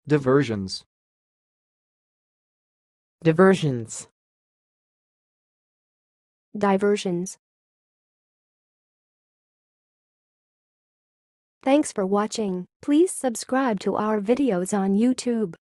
Diversions. Diversions. Diversions. Thanks for watching. Please subscribe to our videos on YouTube.